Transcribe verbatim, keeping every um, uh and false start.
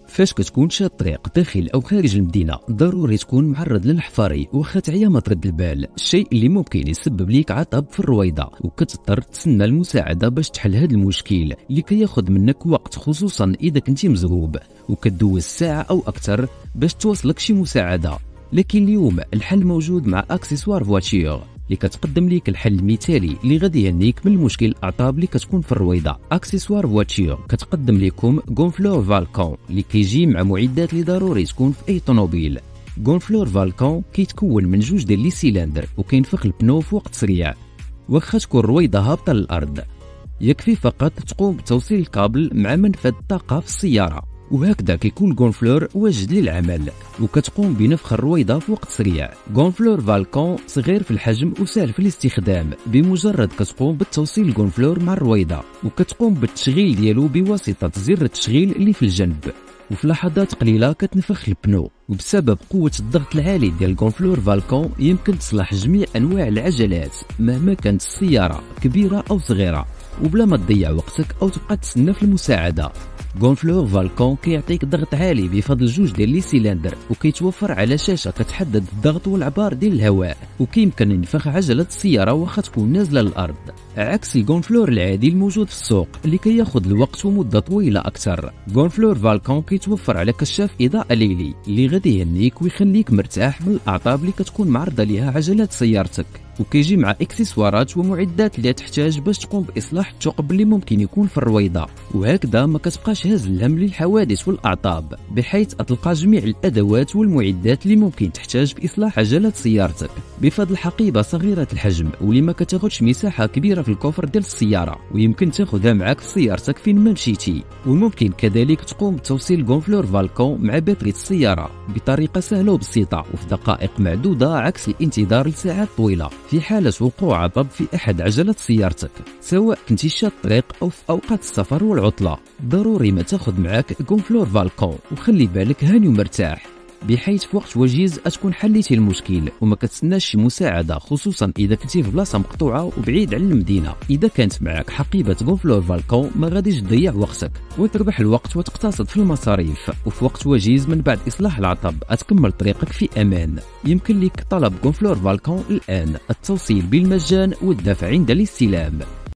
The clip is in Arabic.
فاش كتكون شاد الطريق داخل او خارج المدينه ضروري تكون معرض للحفاري واخا تعيا ما ترد البال، الشيء اللي ممكن يسبب ليك عطب في الرويضه وكتضطر تسنى المساعده باش تحل هذا المشكل اللي كياخذ منك وقت، خصوصا اذا كنتي مزغوب وكدوز ساعه او اكثر باش توصلك شي مساعده. لكن اليوم الحل موجود مع اكسسوار فواتير اللي كتقدم ليك الحل المثالي اللي غادي يهنيك من المشكل الاعطاب اللي كتكون في الرويضه. اكسسوار فواتير كتقدم لكم غونفلور فالكون اللي كيجي مع معدات اللي ضروري تكون في اي طوموبيل. غونفلور فالكون كيتكون من جوج ديال لي سيلندر وكينفخ البنو في وقت سريع واخا تكون الرويضه هابطه للارض. يكفي فقط تقوم بتوصيل الكابل مع منفذ الطاقه في السياره، وهكذا كيكون غونفلور واجد للعمل وكتقوم بنفخ الرويضه في وقت سريع. غونفلور فالكون صغير في الحجم وسهل في الاستخدام، بمجرد كتقوم بالتوصيل الغونفلور مع الرويضه وكتقوم بالتشغيل ديالو بواسطه زر التشغيل اللي في الجنب، وفي لحظات قليله كتنفخ البنو. وبسبب قوه الضغط العالي ديال غونفلور فالكون يمكن تصلح جميع انواع العجلات مهما كانت السياره كبيره او صغيره وبلا ما تضيع وقتك او تبقى تسنى في المساعده. غونفلور فالكون كيعطيك ضغط عالي بفضل جوج ديال لي سيلندر وكيتوفر على شاشه كتحدد الضغط والعبار ديال الهواء، وكيمكن ينفخ عجله السياره واخا تكون نازله للارض، عكس الغونفلور العادي الموجود في السوق اللي كياخذ الوقت ومده طويله اكثر. غونفلور فالكون كيتوفر على كشاف اضاءه ليلي اللي غادي يهنيك ويخليك مرتاح من الاعطاب اللي كتكون معرضه ليها عجلات سيارتك، وكيجي مع اكسسوارات ومعدات اللي تحتاج باش تقوم باصلاح الثقب اللي ممكن يكون في الرويضه، وهكذا ما كتبقاش هاز الهم للحوادث والاعطاب، بحيث تلقى جميع الادوات والمعدات اللي ممكن تحتاج باصلاح عجلات سيارتك بفضل حقيبه صغيره الحجم واللي ما كتاخذش مساحه كبيره في الكوفر ديال السياره، ويمكن تاخذها معك في سيارتك فين ما مشيتي. وممكن كذلك تقوم بتوصيل غونفلور فالكون مع باتري السياره بطريقه سهله وبسيطه وفي دقائق معدوده، عكس الانتظار لساعات طويله في حالة وقوع عطب في أحد عجلات سيارتك. سواء كنتي شاد الطريق أو في أوقات السفر والعطلة ضروري ما تاخذ معاك غونفلور فالكون، وخلي بالك هاني ومرتاح بحيث في وقت وجيز تكون حليتي المشكل وما كتسناش شي مساعده، خصوصا اذا كنتي في بلاصه مقطوعه وبعيد على المدينه. اذا كانت معك حقيبه غونفلور فالكون ما غاديش تضيع وقتك وتربح الوقت وتقتصد في المصاريف، وفي وقت وجيز من بعد اصلاح العطب تكمل طريقك في امان. يمكن لك طلب غونفلور فالكون الان، التوصيل بالمجان والدفع عند الاستلام.